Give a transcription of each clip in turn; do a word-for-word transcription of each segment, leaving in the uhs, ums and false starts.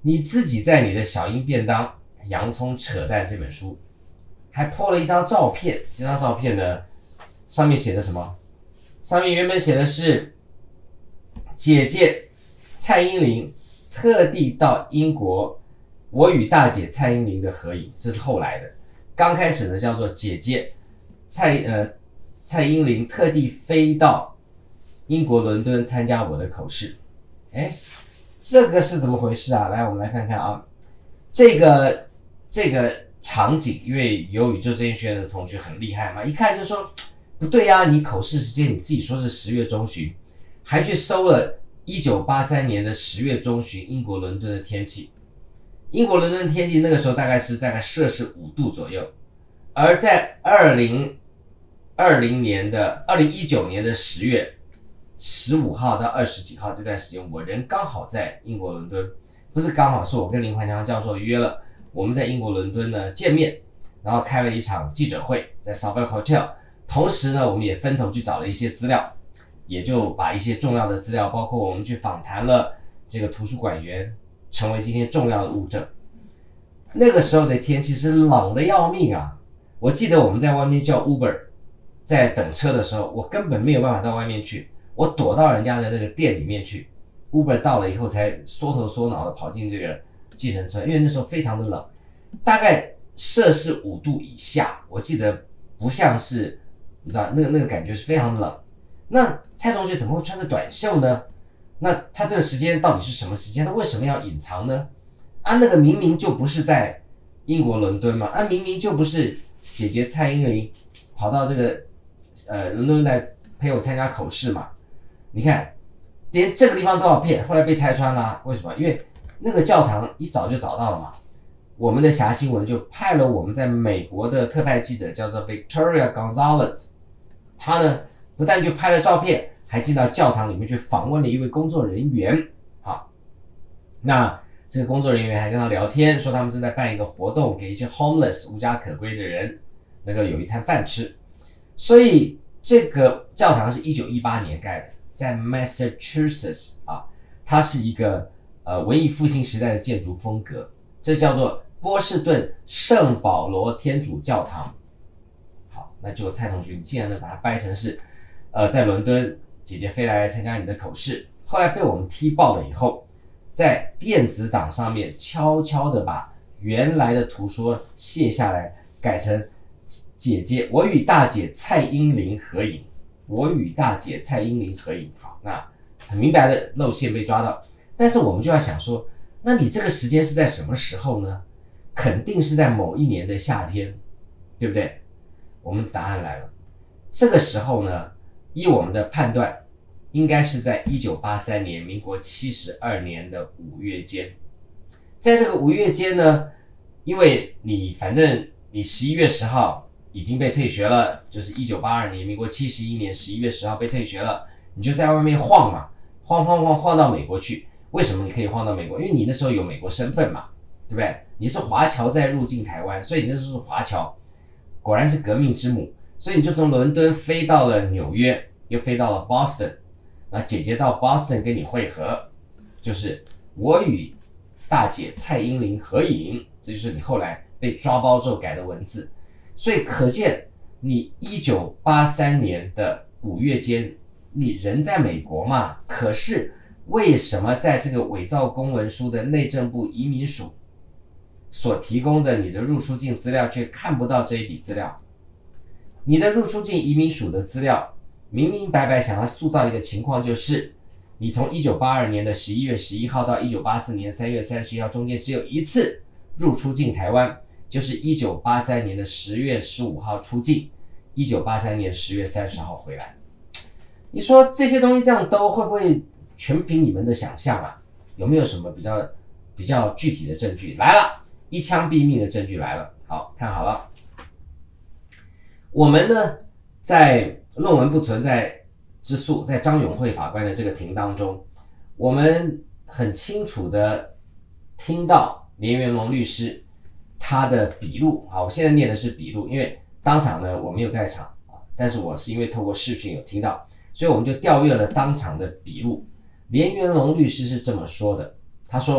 你自己在你的小英便当《洋葱扯淡》这本书还 po 了一张照片，这张照片呢上面写的什么？上面原本写的是姐姐蔡英林特地到英国，我与大姐蔡英林的合影，这是后来的。刚开始呢叫做姐姐蔡呃蔡英林特地飞到英国伦敦参加我的口试。哎，这个是怎么回事啊？来，我们来看看啊，这个这个场景，因为有宇宙这学院的同学很厉害嘛，一看就说不对啊，你口试时间你自己说是十月中旬，还去搜了一九八三年的十月中旬英国伦敦的天气。英国伦敦的天气那个时候大概是大概摄氏五度左右，而在二零二零年的二零一九年的十月十五号到二十几号这段时间，我人刚好在英国伦敦，不是刚好，是我跟林焕强教授约了，我们在英国伦敦呢见面，然后开了一场记者会，在 Southwark Hotel。同时呢，我们也分头去找了一些资料，也就把一些重要的资料，包括我们去访谈了这个图书馆员，成为今天重要的物证。那个时候的天气是冷的要命啊！我记得我们在外面叫 Uber， 在等车的时候，我根本没有办法到外面去，我躲到人家的那个店里面去。Uber 到了以后才缩头缩脑的跑进这个计程车，因为那时候非常的冷，大概摄氏五度以下，我记得不像是，你知道那个那个感觉是非常冷。那蔡同学怎么会穿着短袖呢？那他这个时间到底是什么时间？他为什么要隐藏呢？啊，那个明明就不是在英国伦敦嘛，啊，明明就不是姐姐蔡英林跑到这个呃伦敦来陪我参加口试嘛。你看，连这个地方都要骗，后来被拆穿了、啊，为什么？因为那个教堂一早就找到了嘛。我们的侠新闻就派了我们在美国的特派记者，叫做 Victoria Gonzalez， 他呢不但就拍了照片，还进到教堂里面去访问了一位工作人员。好，那这个工作人员还跟他聊天，说他们正在办一个活动，给一些 homeless 无家可归的人能够有一餐饭吃。所以这个教堂是一九一八年盖的，在 Massachusetts 啊，它是一个呃文艺复兴时代的建筑风格，这叫做波士顿圣保罗天主教堂。好，那就蔡同学，你竟然能把它掰成是呃在伦敦姐姐飞来参加你的口试，后来被我们踢爆了以后，在电子档上面悄悄的把原来的图说卸下来，改成姐姐我与大姐蔡英林合影，我与大姐蔡英林合影。好，那很明白的露馅被抓到，但是我们就要想说，那你这个时间是在什么时候呢？肯定是在某一年的夏天，对不对？我们答案来了，这个时候呢，依我们的判断，应该是在一九八三年民国七十二年的五月间。在这个五月间呢，因为你反正你十一月十号已经被退学了，就是一九八二年民国七十一年十一月十号被退学了，你就在外面晃嘛，晃晃晃晃到美国去。为什么你可以晃到美国？因为你那时候有美国身份嘛，对不对？你是华侨在入境台湾，所以你那时候是华侨，果然是革命之母。所以你就从伦敦飞到了纽约，又飞到了 Boston。那姐姐到 Boston 跟你会合，就是我与大姐蔡英林合影，这就是你后来被抓包之后改的文字。所以可见你一九八三年的五月间，你人在美国嘛，可是为什么在这个伪造公文书的内政部移民署所提供的你的入出境资料却看不到这一笔资料？你的入出境移民署的资料明明白白想要塑造一个情况，就是你从一九八二年的十一月十一号到一九八四年三月三十一号中间只有一次入出境台湾，就是一九八三年的十月十五号出境，一九八三年十月三十号回来。你说这些东西这样都会不会全凭你们的想象啊？有没有什么比较比较具体的证据？来了，一枪毙命的证据来了。好，看好了，我们呢在论文不存在之诉，在张永惠法官的这个庭当中，我们很清楚的听到连元龙律师他的笔录。好，我现在念的是笔录，因为当场呢我没有在场啊，但是我是因为透过视讯有听到，所以我们就调阅了当场的笔录。连元龙律师是这么说的，他说：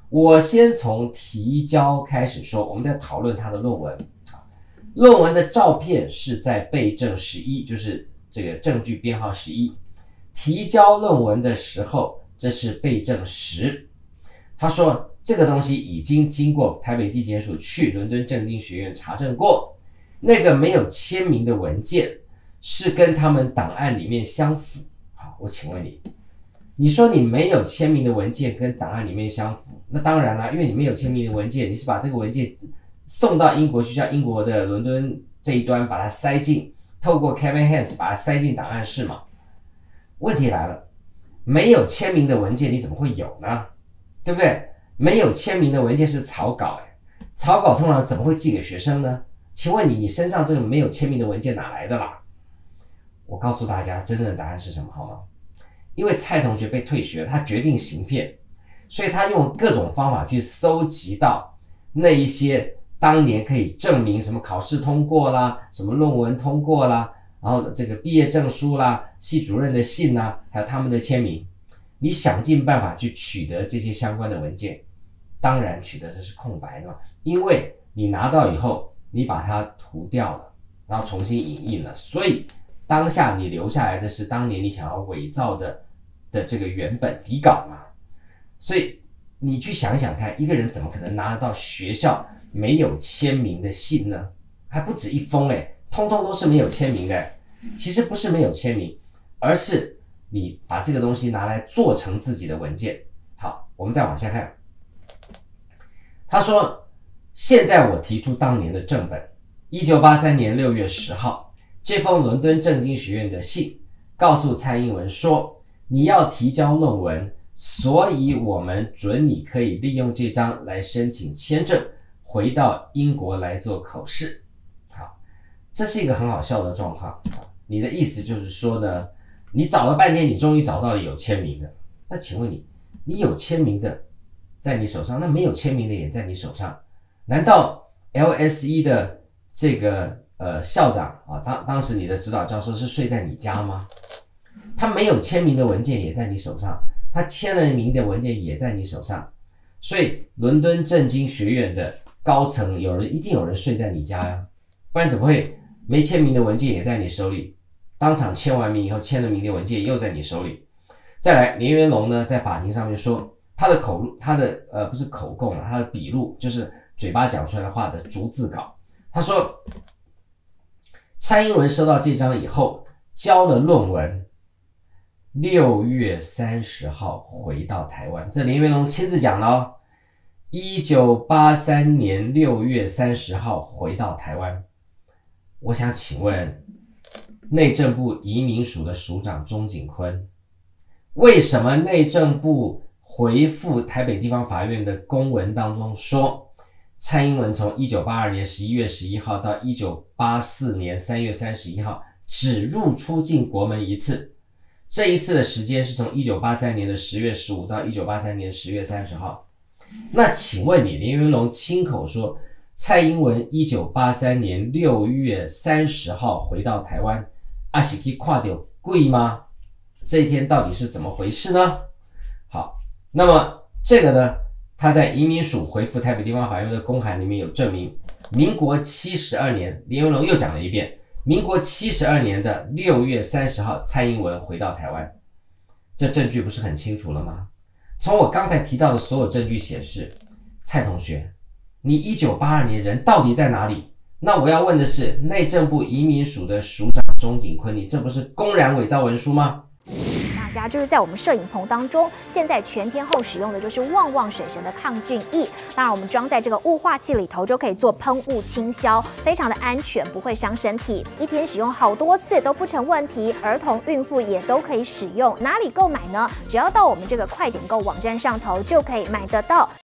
我先从提交开始说，我们在讨论他的论文。论文的照片是在备证十一，就是这个证据编号十一。提交论文的时候，这是备证十。他说这个东西已经经过台北地检署去伦敦政经学院查证过，那个没有签名的文件是跟他们档案里面相符。好，我请问你，你说你没有签名的文件跟档案里面相符，那当然啦，因为你没有签名的文件，你是把这个文件送到英国去，叫英国的伦敦这一端把它塞进，透过 Kevin Hans 把它塞进档案室嘛。问题来了，没有签名的文件你怎么会有呢？对不对？没有签名的文件是草稿，哎，草稿通常怎么会寄给学生呢？请问你，你身上这个没有签名的文件哪来的啦？我告诉大家，真正的答案是什么好吗？因为蔡同学被退学了，他决定行骗，所以他用各种方法去搜集到那一些当年可以证明什么考试通过啦，什么论文通过啦，然后这个毕业证书啦，系主任的信啦，还有他们的签名，你想尽办法去取得这些相关的文件，当然取得的是空白的嘛，因为你拿到以后，你把它涂掉了，然后重新影印了，所以当下你留下来的是当年你想要伪造的的这个原本底稿嘛，所以你去想想看，一个人怎么可能拿得到学校没有签名的信呢？还不止一封诶，通通都是没有签名的。其实不是没有签名，而是你把这个东西拿来做成自己的文件。好，我们再往下看。他说，现在我提出当年的正本，一九八三年六月十号，这封伦敦政经学院的信告诉蔡英文说，你要提交论文，所以我们准你可以利用这张来申请签证，回到英国来做口试。好，这是一个很好笑的状况。你的意思就是说呢，你找了半天，你终于找到了有签名的。那请问你，你有签名的在你手上，那没有签名的也在你手上，难道 L S E 的这个呃校长啊，当当时你的指导教授是睡在你家吗？他没有签名的文件也在你手上，他签了名的文件也在你手上，所以伦敦政经学院的高层有人一定有人睡在你家呀，不然怎么会没签名的文件也在你手里？当场签完名以后，签了名的文件又在你手里。再来，连元龙呢在法庭上面说，他的口录，他的呃不是口供了，他的笔录就是嘴巴讲出来的话的逐字稿。他说，蔡英文收到这张以后，交了论文，六月三十号回到台湾。这连元龙亲自讲的哦，一九八三年六月三十号回到台湾。我想请问，内政部移民署的署长钟景坤，为什么内政部回复台北地方法院的公文当中说，蔡英文从一九八二年十一月十一号到一九八四年三月三十一号只入出境国门一次，这一次的时间是从一九八三年的十月十五到一九八三年十月三十号。那请问你，连元龙亲口说蔡英文一九八三年六月三十号回到台湾，啊是去看到鬼吗？这一天到底是怎么回事呢？好，那么这个呢，他在移民署回复台北地方法院的公函里面有证明，民国七十二年，连元龙又讲了一遍，民国七十二年的六月三十号，蔡英文回到台湾，这证据不是很清楚了吗？从我刚才提到的所有证据显示，蔡同学，你一九八二年人到底在哪里？那我要问的是，内政部移民署的署长钟景坤，你这不是公然伪造文书吗？ 大家就是在我们摄影棚当中，现在全天候使用的就是旺旺水神的抗菌液。当然，我们装在这个雾化器里头，就可以做喷雾清消，非常的安全，不会伤身体。一天使用好多次都不成问题，儿童、孕妇也都可以使用。哪里购买呢？只要到我们这个快点购网站上头就可以买得到。